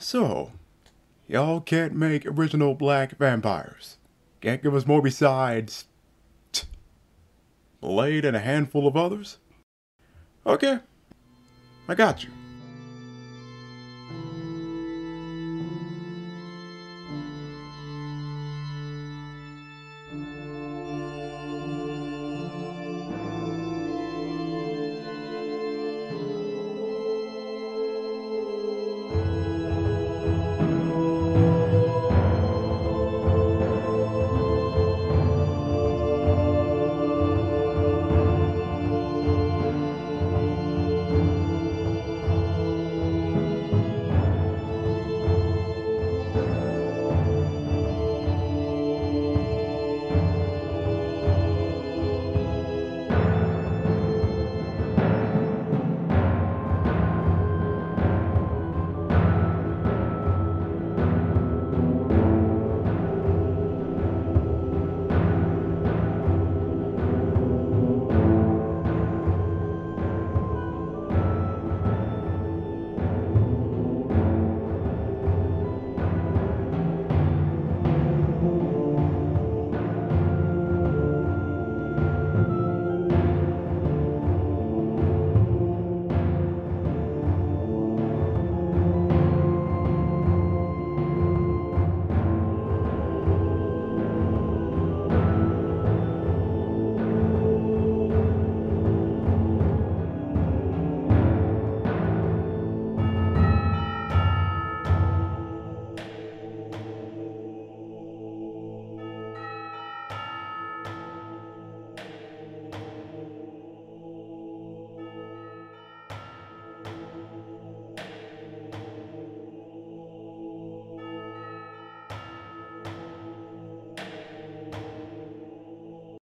So, y'all can't make original black vampires. Can't give us more besides Blade and a handful of others? Okay, I got you.